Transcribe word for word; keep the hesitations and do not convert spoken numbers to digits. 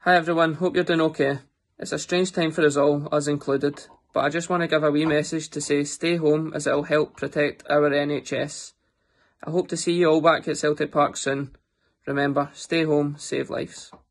Hi everyone, hope you're doing okay. It's a strange time for us all, us included, but I just want to give a wee message to say stay home as it'll help protect our N H S. I hope to see you all back at Celtic Park soon. Remember, stay home, save lives.